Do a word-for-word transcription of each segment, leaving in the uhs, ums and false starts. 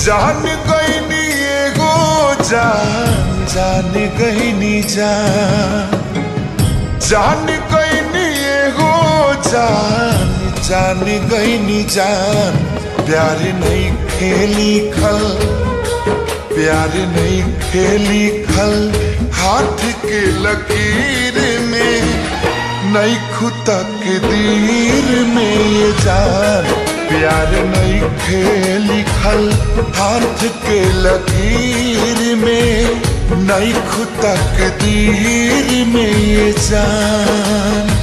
जान गईनी एगो जान जान गईनी जान जान गईनी एगो जान जान गईनी जान। प्यार नहीं खेली खल प्यार नहीं खेली खल हाथ के लकीर में नहीं खुदा के दीर में ये जान। प्यार नहीं खेली खल हाथ के लकीर में नहीं खुदा के दीर में ये जान।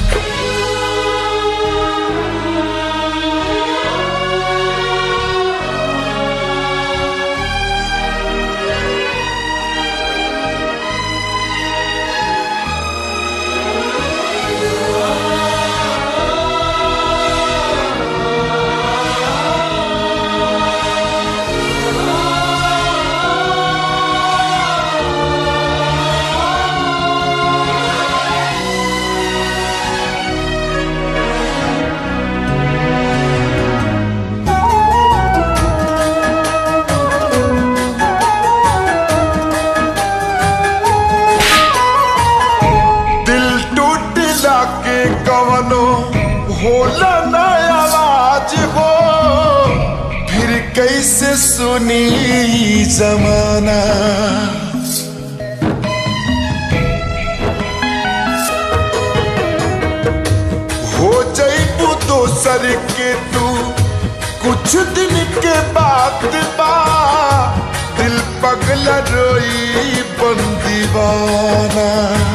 कवनो होला ना आवाज हो फिर कैसे सुनी जमाना। हो जाइबू दोसर के तू कुछ दिन के बाद बा दिल पगला रोई बन दीवाना।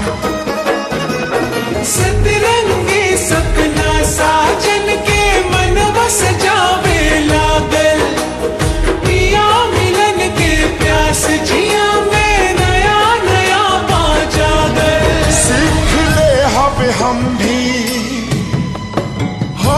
सतरंगी सपना साजन के मन बस जावे लागल पिया मिलन के प्यास जिया में नया नया पा जागल। सीख ले हब हम भी हो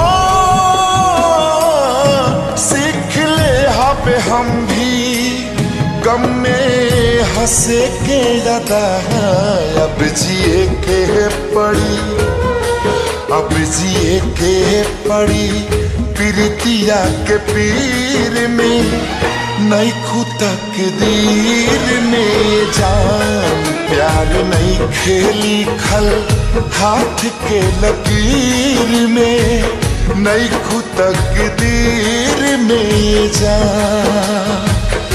सीख ले हब हम भी गम में हंसे के ज्यादा अब जिए के पड़ी अब जिए के पड़ी प्रीतिया के पीर में नहीं खुदा के दीर में जान। प्यार नहीं खेली खल हाथ के लकीर में नहीं खुदा के दीर में जान।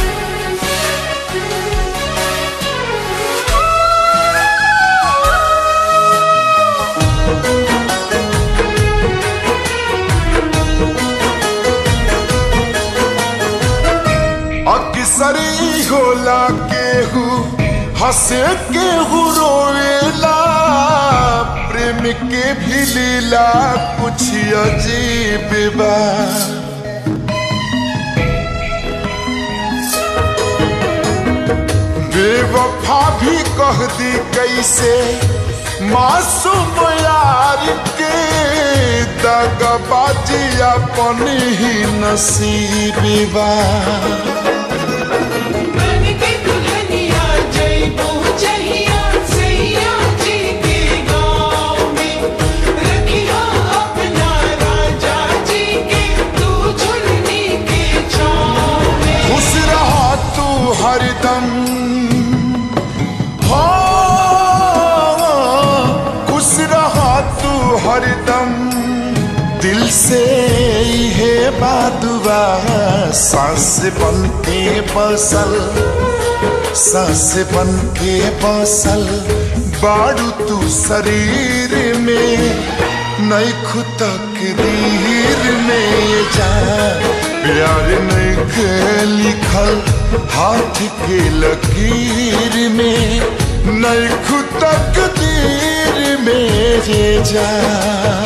अक्सर ही होला केहू हंसे केहू रोएला प्रेम के भी लीला कुछ अजीब बा। बेवफा भी कह दी कैसे मासूम यार के दगाबाजी अपन ही नसीब बा। हरदम हो खुश रहा तू हरदम दिल से है बादुआ सांस बन के बसल सांस बन के बसल बाड़ू तू शरीर में नहीं खुदा के दीर में जा। प्यार नहीं के लिखल हाथ के लकीर में नहीं खुदा के दीर में जा।